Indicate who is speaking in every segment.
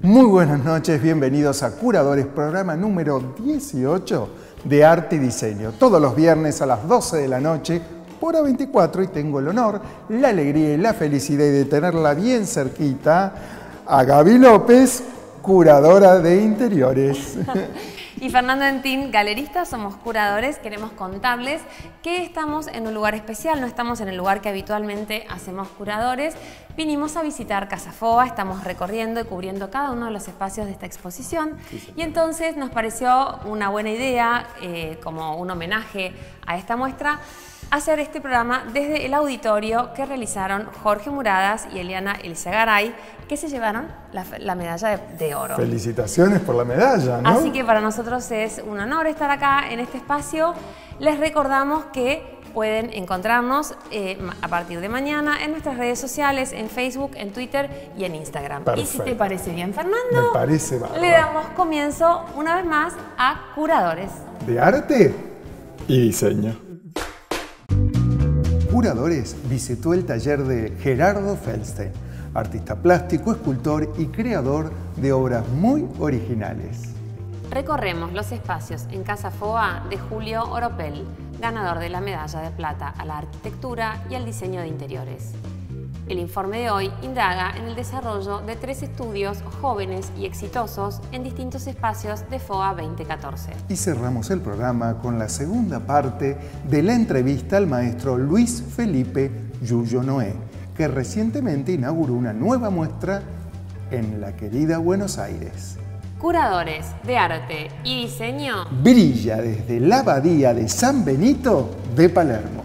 Speaker 1: Muy buenas noches, bienvenidos a Curadores, programa número 18 de Arte y Diseño. Todos los viernes a las 12 de la noche por A24 y tengo el honor, la alegría y la felicidad de tenerla bien cerquita a Gaby López, curadora de interiores.
Speaker 2: Y Fernando Dentín, galerista, somos curadores, queremos contarles que estamos en un lugar especial, no estamos en el lugar que habitualmente hacemos curadores. Vinimos a visitar Casa Foa, estamos recorriendo y cubriendo cada uno de los espacios de esta exposición y entonces nos pareció una buena idea, como un homenaje a esta muestra, hacer este programa desde el auditorio que realizaron Jorge Muradas y Eliana Elizagaray, que se llevaron la medalla de oro.
Speaker 1: Felicitaciones por la medalla, ¿no?
Speaker 2: Así que para nosotros es un honor estar acá en este espacio. Les recordamos que pueden encontrarnos a partir de mañana en nuestras redes sociales, en Facebook, en Twitter y en Instagram.
Speaker 1: Perfecto.
Speaker 2: Y si te parece bien, Fernando,
Speaker 1: me parece bárbaro.
Speaker 2: Le damos comienzo una vez más a Curadores.
Speaker 1: De arte y diseño. Curadores visitó el taller de Gerardo Feldstein, artista plástico, escultor y creador de obras muy originales.
Speaker 2: Recorremos los espacios en Casa Foa de Julio Oropel, ganador de la medalla de plata a la arquitectura y al diseño de interiores. El informe de hoy indaga en el desarrollo de 3 estudios jóvenes y exitosos en distintos espacios de FOA 2014.
Speaker 1: Y cerramos el programa con la segunda parte de la entrevista al maestro Luis Felipe Yuyo Noé, que recientemente inauguró una nueva muestra en la querida Buenos Aires.
Speaker 2: Curadores de arte y diseño.
Speaker 1: Brilla desde la abadía de San Benito de Palermo.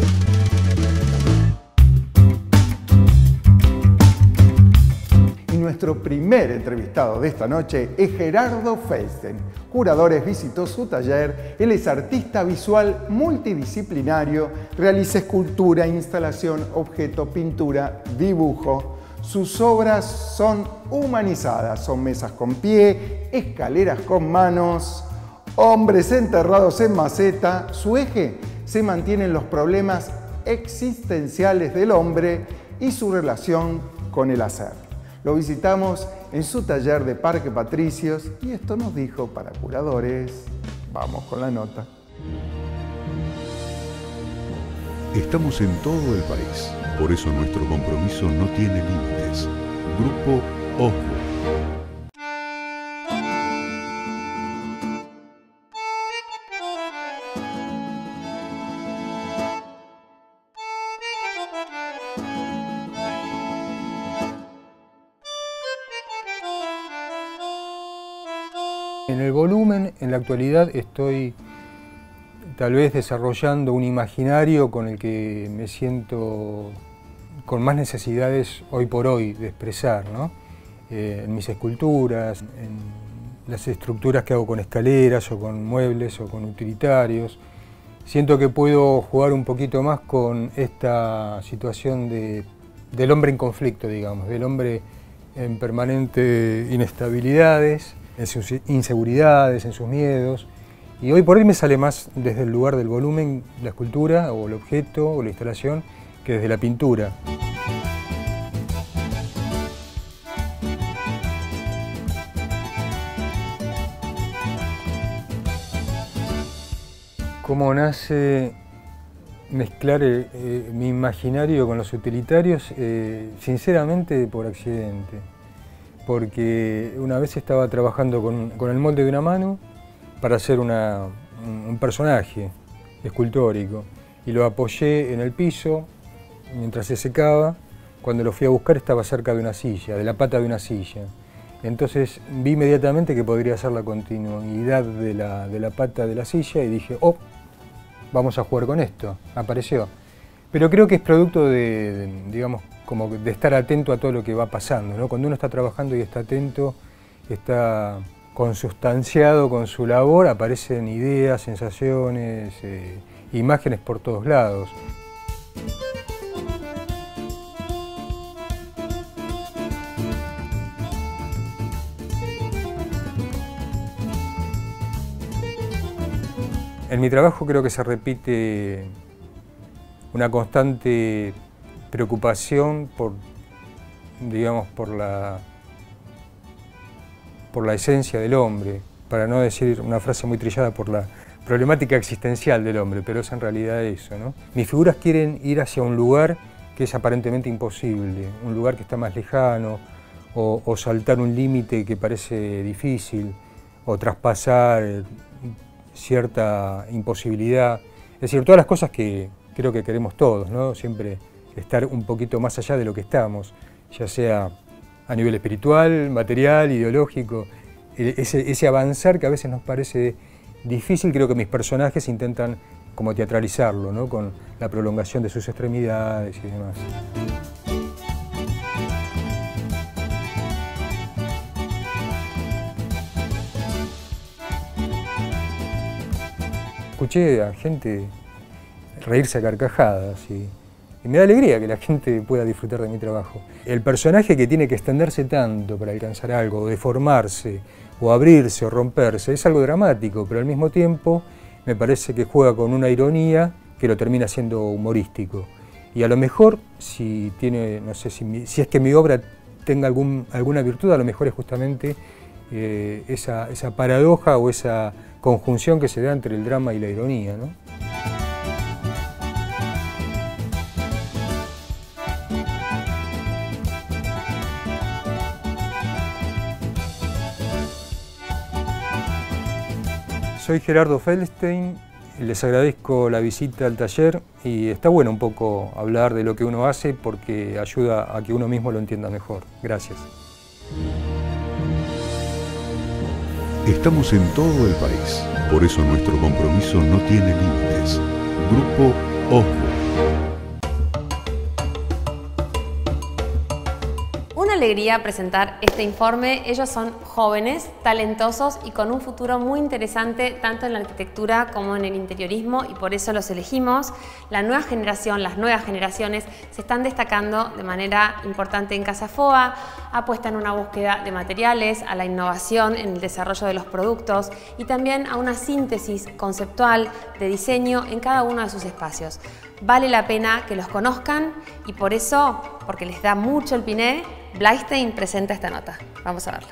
Speaker 1: Nuestro primer entrevistado de esta noche es Gerardo Feldstein. Curadores visitó su taller. Él es artista visual multidisciplinario, realiza escultura, instalación, objeto, pintura, dibujo. Sus obras son humanizadas, son mesas con pie, escaleras con manos, hombres enterrados en maceta. Su eje se mantienen los problemas existenciales del hombre y su relación con el hacer. Lo visitamos en su taller de Parque Patricios y esto nos dijo para Curadores. Vamos con la nota.
Speaker 3: Estamos en todo el país, por eso nuestro compromiso no tiene límites. Grupo Osmo.
Speaker 4: En el volumen, en la actualidad, estoy tal vez desarrollando un imaginario con el que me siento con más necesidades hoy por hoy de expresar, ¿no? En mis esculturas, en las estructuras que hago con escaleras o con muebles o con utilitarios. Siento que puedo jugar un poquito más con esta situación del hombre en conflicto, digamos, del hombre en permanente inestabilidades, en sus inseguridades, en sus miedos. Y hoy por hoy me sale más desde el lugar del volumen, la escultura o el objeto o la instalación, que desde la pintura. ¿Cómo nace mezclar mi imaginario con los utilitarios? Sinceramente por accidente. Porque una vez estaba trabajando con el molde de una mano para hacer un personaje escultórico y lo apoyé en el piso mientras se secaba. Cuando lo fui a buscar estaba cerca de una silla, de la pata de una silla. Entonces vi inmediatamente que podría ser la continuidad de la pata de la silla y dije, oh, vamos a jugar con esto. Apareció. Pero creo que es producto digamos, como de estar atento a todo lo que va pasando, ¿no? Cuando uno está trabajando y está atento, está consustanciado con su labor, aparecen ideas, sensaciones, imágenes por todos lados. En mi trabajo creo que se repite una constante preocupación por, digamos, por por la esencia del hombre, para no decir una frase muy trillada, por la problemática existencial del hombre, pero es en realidad eso, ¿no? Mis figuras quieren ir hacia un lugar que es aparentemente imposible, un lugar que está más lejano, o saltar un límite que parece difícil, o traspasar cierta imposibilidad. Es decir, todas las cosas que creo que queremos todos, ¿no? Siempre estar un poquito más allá de lo que estamos, ya sea a nivel espiritual, material, ideológico. Ese avanzar que a veces nos parece difícil, creo que mis personajes intentan como teatralizarlo, ¿no? Con la prolongación de sus extremidades y demás. Escuché a gente reírse a carcajadas y me da alegría que la gente pueda disfrutar de mi trabajo. El personaje que tiene que extenderse tanto para alcanzar algo, o deformarse, o abrirse, o romperse, es algo dramático, pero al mismo tiempo me parece que juega con una ironía que lo termina siendo humorístico. Y a lo mejor, si tiene, no sé, si es que mi obra tenga alguna virtud, a lo mejor es justamente esa paradoja o esa conjunción que se da entre el drama y la ironía, ¿no? Soy Gerardo Feldstein, les agradezco la visita al taller y está bueno un poco hablar de lo que uno hace porque ayuda a que uno mismo lo entienda mejor. Gracias.
Speaker 3: Estamos en todo el país, por eso nuestro compromiso no tiene límites. Grupo Oslo.
Speaker 2: Una alegría presentar este informe. Ellos son jóvenes, talentosos y con un futuro muy interesante tanto en la arquitectura como en el interiorismo y por eso los elegimos. La nueva generación, las nuevas generaciones se están destacando de manera importante en Casa Foa, apuestan a una búsqueda de materiales, a la innovación en el desarrollo de los productos y también a una síntesis conceptual de diseño en cada uno de sus espacios. Vale la pena que los conozcan y por eso, porque les da mucho el piné, Blastein presenta esta nota. Vamos a verla.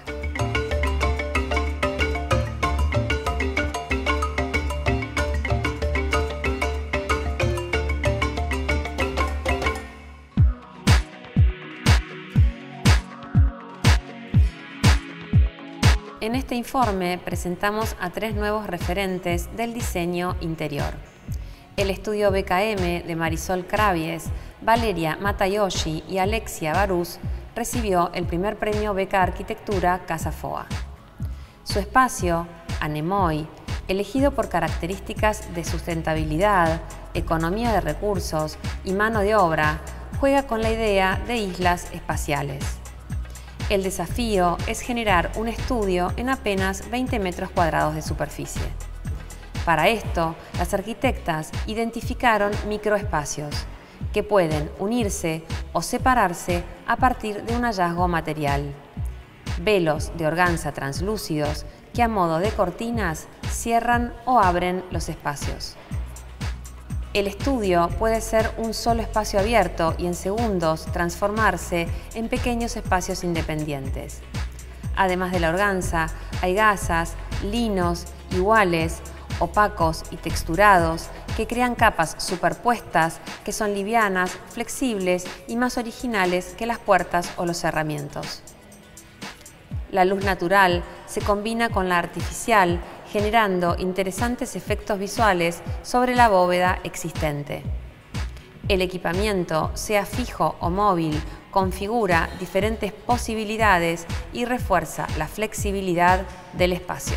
Speaker 2: En este informe presentamos a 3 nuevos referentes del diseño interior. El estudio BKM de Marisol Cravies, Valeria Matayoshi y Alexia Barús recibió el primer premio Beca Arquitectura Casa Foa. Su espacio, Anemoy, elegido por características de sustentabilidad, economía de recursos y mano de obra, juega con la idea de islas espaciales. El desafío es generar un estudio en apenas 20 metros cuadrados de superficie. Para esto, las arquitectas identificaron microespacios que pueden unirse o separarse a partir de un hallazgo material. Velos de organza translúcidos que a modo de cortinas cierran o abren los espacios. El estudio puede ser un solo espacio abierto y en segundos transformarse en pequeños espacios independientes. Además de la organza, hay gasas, linos iguales, opacos y texturados que crean capas superpuestas que son livianas, flexibles y más originales que las puertas o los cerramientos. La luz natural se combina con la artificial, generando interesantes efectos visuales sobre la bóveda existente. El equipamiento, sea fijo o móvil, configura diferentes posibilidades y refuerza la flexibilidad del espacio.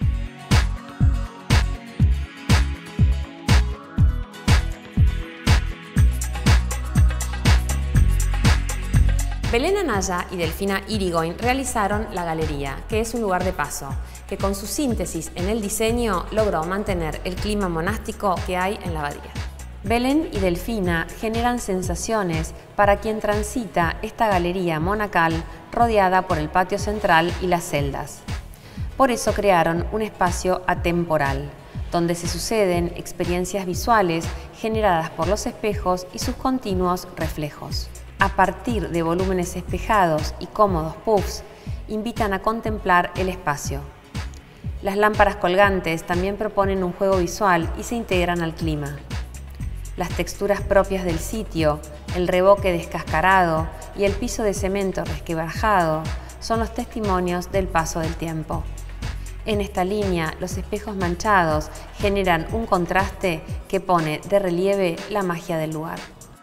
Speaker 2: Belén Anaya y Delfina Irigoyen realizaron la galería, que es un lugar de paso, que con su síntesis en el diseño logró mantener el clima monástico que hay en la abadía. Belén y Delfina generan sensaciones para quien transita esta galería monacal rodeada por el patio central y las celdas. Por eso crearon un espacio atemporal, donde se suceden experiencias visuales generadas por los espejos y sus continuos reflejos. A partir de volúmenes espejados y cómodos puffs, invitan a contemplar el espacio. Las lámparas colgantes también proponen un juego visual y se integran al clima. Las texturas propias del sitio, el revoque descascarado y el piso de cemento resquebrajado son los testimonios del paso del tiempo. En esta línea, los espejos manchados generan un contraste que pone de relieve la magia del lugar.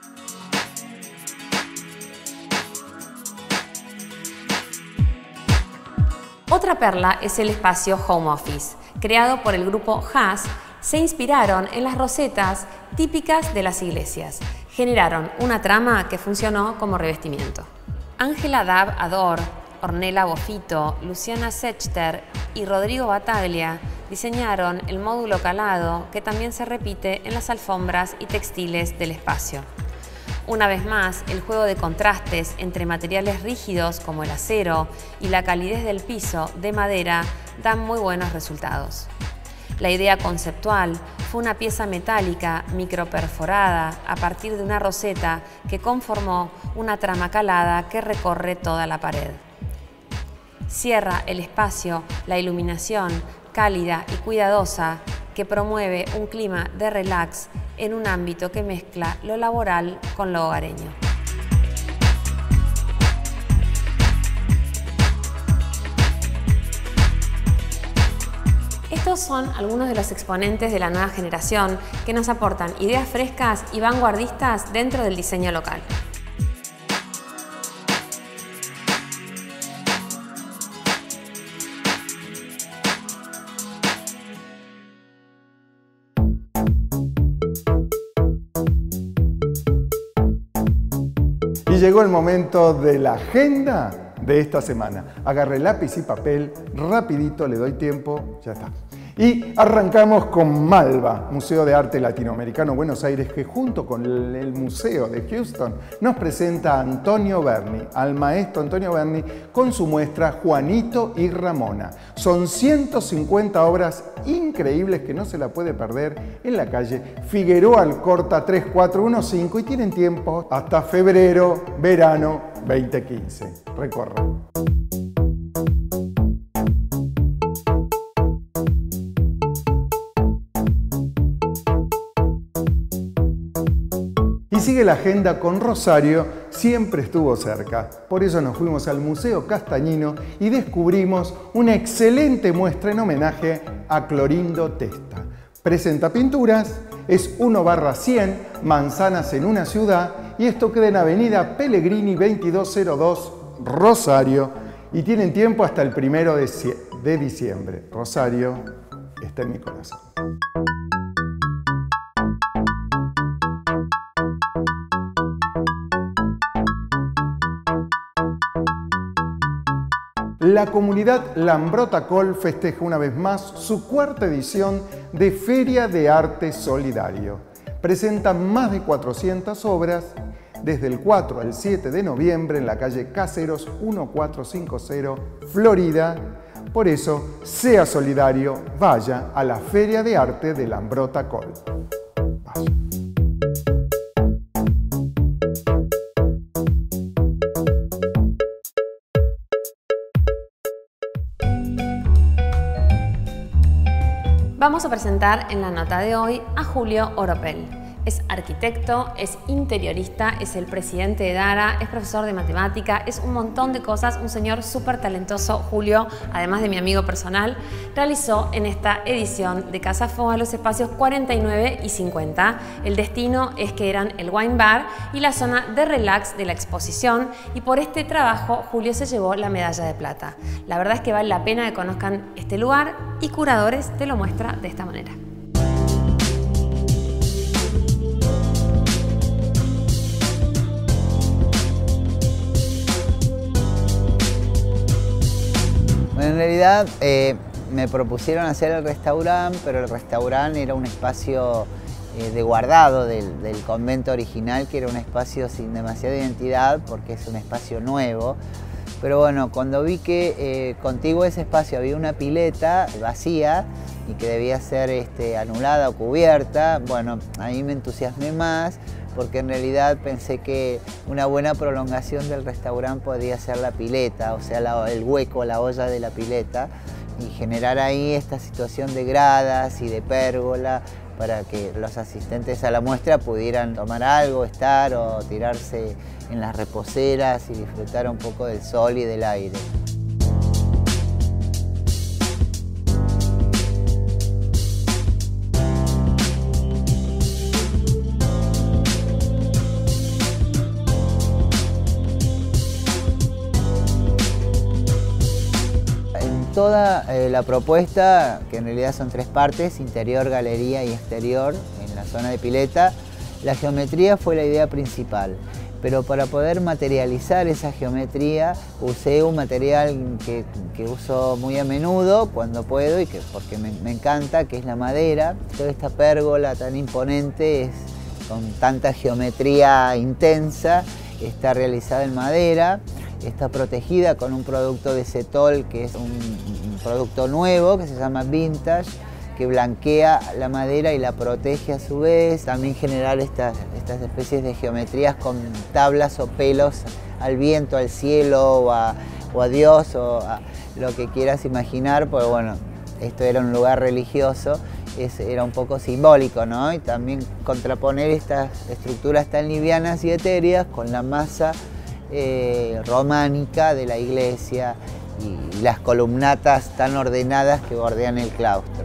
Speaker 2: Otra perla es el espacio Home Office. Creado por el grupo Haas, se inspiraron en las rosetas típicas de las iglesias. Generaron una trama que funcionó como revestimiento. Ángela Dab Ador, Ornella Bofito, Luciana Sechter y Rodrigo Bataglia diseñaron el módulo calado que también se repite en las alfombras y textiles del espacio. Una vez más, el juego de contrastes entre materiales rígidos como el acero y la calidez del piso de madera dan muy buenos resultados. La idea conceptual fue una pieza metálica microperforada a partir de una roseta que conformó una trama calada que recorre toda la pared. Cierra el espacio la iluminación cálida y cuidadosa que promueve un clima de relax en un ámbito que mezcla lo laboral con lo hogareño. Estos son algunos de los exponentes de la nueva generación que nos aportan ideas frescas y vanguardistas dentro del diseño local.
Speaker 1: Y llegó el momento de la agenda de esta semana. Agarré lápiz y papel, rapidito, le doy tiempo, ya está. Y arrancamos con Malva, Museo de Arte Latinoamericano Buenos Aires, que junto con el Museo de Houston nos presenta a Antonio Berni, al maestro Antonio Berni, con su muestra Juanito y Ramona. Son 150 obras increíbles que no se la puede perder en la calle Figueroa Alcorta 3415 y tienen tiempo hasta febrero, verano 2015. Recorran. Y sigue la agenda con Rosario, siempre estuvo cerca. Por eso nos fuimos al Museo Castañino y descubrimos una excelente muestra en homenaje a Clorindo Testa. Presenta pinturas, es 1/100, manzanas en una ciudad, y esto queda en Avenida Pellegrini 2202, Rosario, y tienen tiempo hasta el 1 de diciembre. Rosario está en mi corazón. La comunidad Lambrota-Col festeja una vez más su cuarta edición de Feria de Arte Solidario. Presenta más de 400 obras desde el 4 al 7 de noviembre en la calle Caseros 1450, Florida. Por eso, sea solidario, vaya a la Feria de Arte de Lambrota-Col. Vaya.
Speaker 2: Vamos a presentar en la nota de hoy a Julio Oropel. Es arquitecto, es interiorista, es el presidente de Dara, es profesor de matemática, es un montón de cosas, un señor súper talentoso. Julio, además de mi amigo personal, realizó en esta edición de Casa Foa los espacios 49 y 50. El destino es que eran el wine bar y la zona de relax de la exposición, y por este trabajo Julio se llevó la medalla de plata. La verdad es que vale la pena que conozcan este lugar y Curadores te lo muestra de esta manera.
Speaker 5: En realidad me propusieron hacer el restaurante, pero el restaurante era un espacio de guardado del convento original, que era un espacio sin demasiada identidad porque es un espacio nuevo. Pero bueno, cuando vi que contiguo a ese espacio había una pileta vacía y que debía ser anulada o cubierta, bueno, ahí me entusiasmé más, porque en realidad pensé que una buena prolongación del restaurante podía ser la pileta, o sea, el hueco, la olla de la pileta, y generar ahí esta situación de gradas y de pérgola para que los asistentes a la muestra pudieran tomar algo, estar o tirarse en las reposeras y disfrutar un poco del sol y del aire. Toda la propuesta, que en realidad son 3 partes, interior, galería y exterior, en la zona de pileta, la geometría fue la idea principal. Pero para poder materializar esa geometría usé un material que uso muy a menudo cuando puedo y porque me encanta, que es la madera. Toda esta pérgola tan imponente, con tanta geometría intensa, está realizada en madera. Está protegida con un producto de Cetol, que es un producto nuevo, que se llama Vintage, que blanquea la madera y la protege a su vez. También generar estas especies de geometrías con tablas o pelos al viento, al cielo o a Dios o a lo que quieras imaginar, porque bueno, esto era un lugar religioso, era un poco simbólico, ¿no? Y también contraponer estas estructuras tan livianas y etéreas con la masa románica de la iglesia y las columnatas tan ordenadas que bordean el claustro.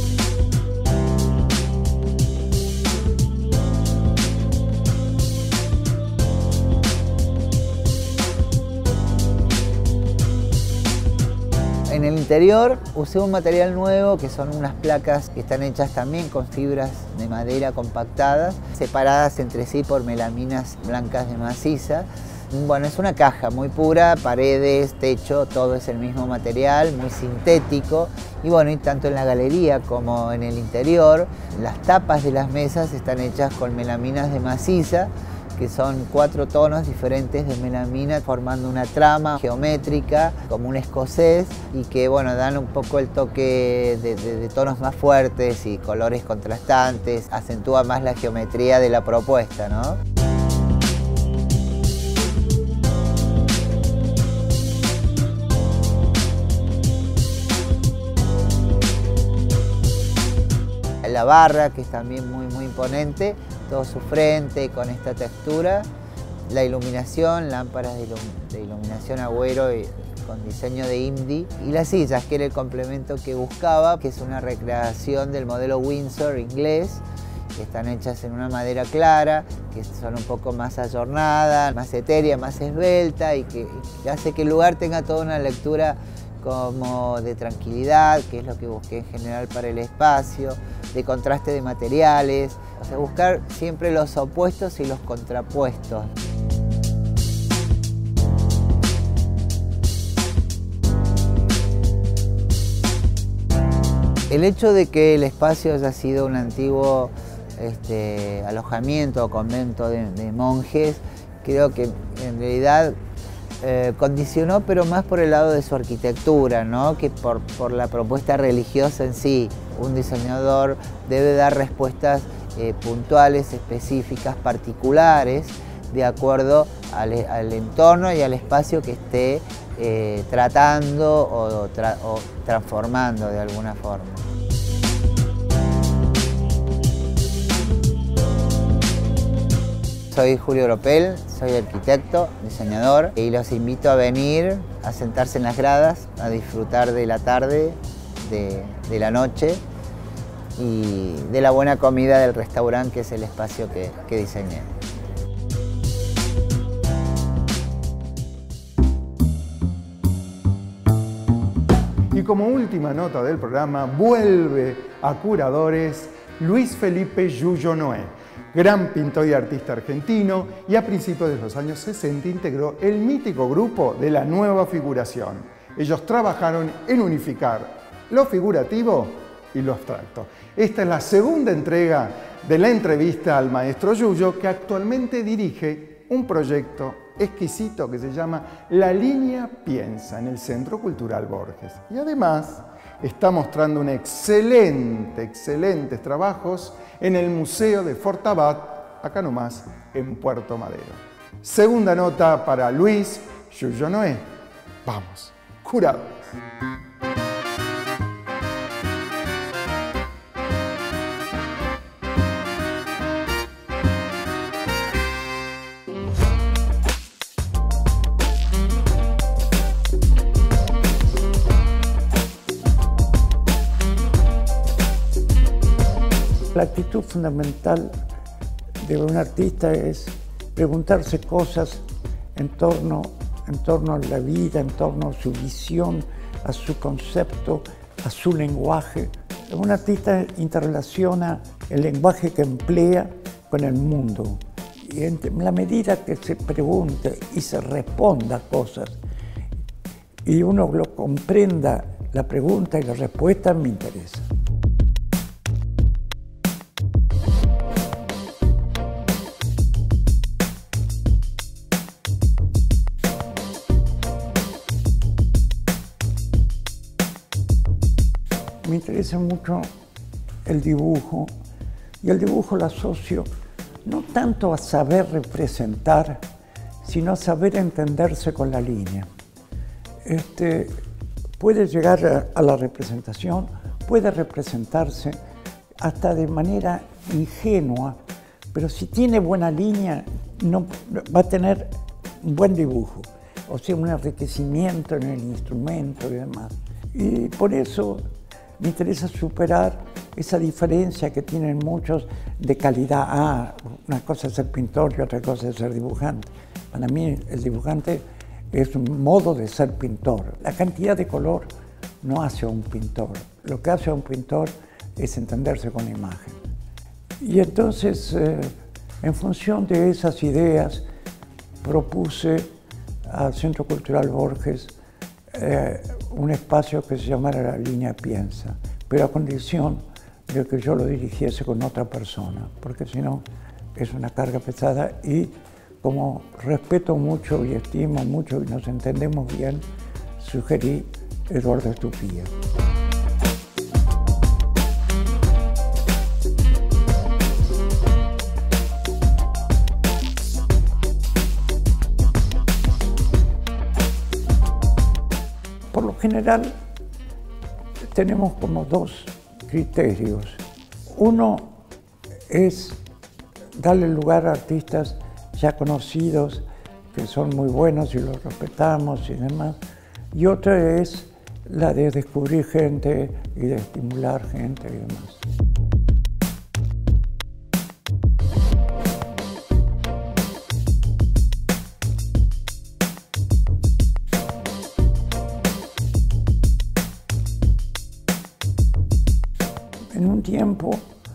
Speaker 5: En el interior usé un material nuevo que son unas placas que están hechas también con fibras de madera compactadas, separadas entre sí por melaminas blancas de maciza. Bueno, es una caja muy pura, paredes, techo, todo es el mismo material, muy sintético. Y bueno, y tanto en la galería como en el interior, las tapas de las mesas están hechas con melaminas de maciza, que son 4 tonos diferentes de melamina, formando una trama geométrica, como un escocés, y que bueno, dan un poco el toque de tonos más fuertes y colores contrastantes, acentúa más la geometría de la propuesta, ¿no? La barra, que es también muy imponente, todo su frente con esta textura, la iluminación, lámparas de iluminación Agüero con diseño de Indy, y las sillas, que era el complemento que buscaba, que es una recreación del modelo Windsor inglés, que están hechas en una madera clara, que son un poco más ayornadas, más etérea, más esbelta, y que hace que el lugar tenga toda una lectura como de tranquilidad, que es lo que busqué en general para el espacio, de contraste de materiales, o sea, buscar siempre los opuestos y los contrapuestos. El hecho de que el espacio haya sido un antiguo alojamiento o convento de monjes, creo que en realidad condicionó, pero más por el lado de su arquitectura, ¿no? Que por la propuesta religiosa en sí. Un diseñador debe dar respuestas puntuales, específicas, particulares, de acuerdo al entorno y al espacio que esté tratando o transformando de alguna forma. Soy Julio Oropel, soy arquitecto, diseñador, y los invito a venir a sentarse en las gradas, a disfrutar de la tarde, de la noche y de la buena comida del restaurante, que es el espacio que diseñé.
Speaker 1: Y como última nota del programa, vuelve a Curadores Luis Felipe Yuyo Noé, gran pintor y artista argentino, y a principios de los años 60 integró el mítico grupo de la Nueva Figuración. Ellos trabajaron en unificar lo figurativo y lo abstracto. Esta es la segunda entrega de la entrevista al maestro Yuyo, que actualmente dirige un proyecto exquisito que se llama La Línea Piensa en el Centro Cultural Borges. Y además está mostrando excelentes trabajos en el Museo de Fortabat acá nomás en Puerto Madero. Segunda nota para Luis Yuyo Noé. Vamos, Curadores.
Speaker 6: La actitud fundamental de un artista es preguntarse cosas en torno a la vida, en torno a su visión, a su concepto, a su lenguaje. Un artista interrelaciona el lenguaje que emplea con el mundo. Y en la medida que se pregunte y se responda cosas y uno lo comprenda, la pregunta y la respuesta, me interesa. Me interesa mucho el dibujo, y el dibujo lo asocio no tanto a saber representar, sino a saber entenderse con la línea. Puede llegar a la representación, puede representarse hasta de manera ingenua, pero si tiene buena línea, va a tener un buen dibujo, o sea, un enriquecimiento en el instrumento y demás. Y por eso me interesa superar esa diferencia que tienen muchos de calidad. Una cosa es ser pintor y otra cosa es ser dibujante. Para mí el dibujante es un modo de ser pintor. La cantidad de color no hace a un pintor. Lo que hace a un pintor es entenderse con la imagen. Y entonces, en función de esas ideas, propuse al Centro Cultural Borges un espacio que se llamara La Línea Piensa, pero a condición de que yo lo dirigiese con otra persona, porque si no es una carga pesada, y como respeto mucho y estimo mucho y nos entendemos bien, sugerí Eduardo Estupía. Por lo general, tenemos como dos criterios. Uno es darle lugar a artistas ya conocidos, que son muy buenos y los respetamos y demás. Y otra es la de descubrir gente y de estimular gente y demás. En un tiempo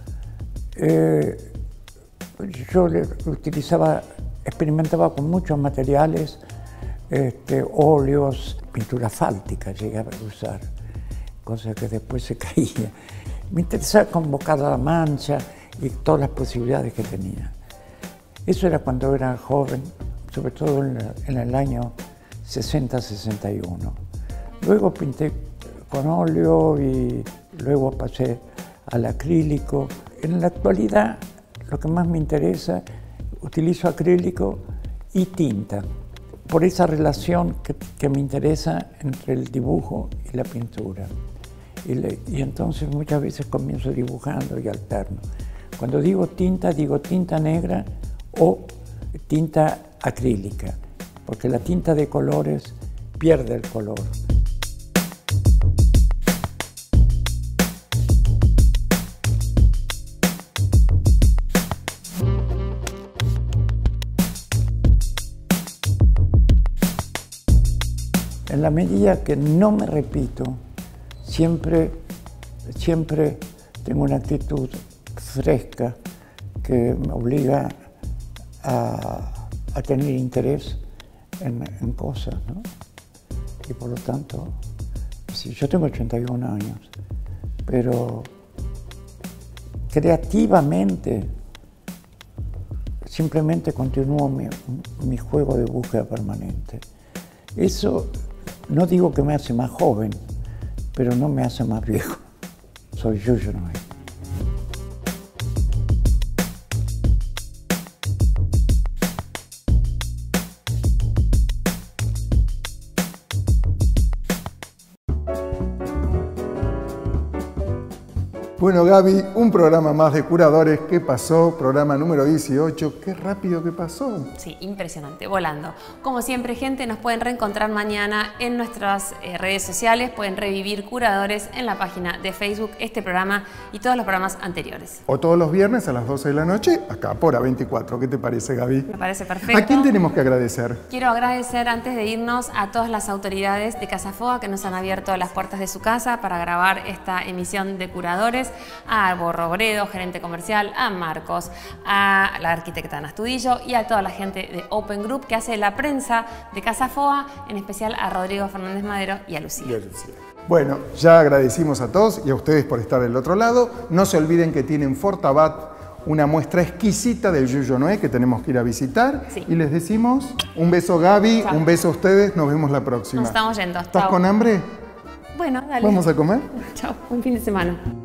Speaker 6: yo experimentaba con muchos materiales, óleos, pintura fáltica llegaba a usar, cosa que después se caía. Me interesaba convocar la mancha y todas las posibilidades que tenía. Eso era cuando era joven, sobre todo en el año 60-61. Luego pinté con óleo y luego pasé al acrílico. En la actualidad, lo que más me interesa, utilizo acrílico y tinta, por esa relación que me interesa entre el dibujo y la pintura. Y entonces muchas veces comienzo dibujando y alterno. Cuando digo tinta negra o tinta acrílica, porque la tinta de colores pierde el color. En la medida que no me repito, siempre tengo una actitud fresca que me obliga a tener interés en cosas, ¿no? Y por lo tanto, sí, yo tengo 81 años, pero creativamente simplemente continúo mi juego de búsqueda permanente. Eso no digo que me hace más joven, pero no me hace más viejo. Soy Yuyo Noé.
Speaker 1: Bueno, Gaby, un programa más de Curadores. ¿Qué pasó? Programa número 18. Qué rápido que pasó.
Speaker 2: Sí, impresionante, volando. Como siempre, gente, nos pueden reencontrar mañana en nuestras redes sociales. Pueden revivir Curadores en la página de Facebook, este programa y todos los programas anteriores.
Speaker 1: O todos los viernes a las 12 de la noche, acá por A24. ¿Qué te parece, Gaby?
Speaker 2: Me parece perfecto.
Speaker 1: ¿A quién tenemos que agradecer?
Speaker 2: Quiero agradecer, antes de irnos, a todas las autoridades de Casa Foga que nos han abierto las puertas de su casa para grabar esta emisión de Curadores. A Borrogredo, gerente comercial, a Marcos, a la arquitecta Ana Astudillo y a toda la gente de Open Group que hace la prensa de Casa Foga, en especial a Rodrigo Fernández Madero y a Lucía.
Speaker 1: Bueno, ya agradecimos a todos y a ustedes por estar del otro lado. No se olviden que tienen Fortabat, una muestra exquisita del Yuyo Noé que tenemos que ir a visitar.
Speaker 2: Sí.
Speaker 1: Y les decimos un beso, Gaby,
Speaker 2: Chao.
Speaker 1: un beso a ustedes, nos vemos la próxima.
Speaker 2: Nos estamos yendo.
Speaker 1: ¿Estás
Speaker 2: Chao.
Speaker 1: con hambre?
Speaker 2: Bueno, dale.
Speaker 1: ¿Vamos a comer?
Speaker 2: Chao, buen fin de semana.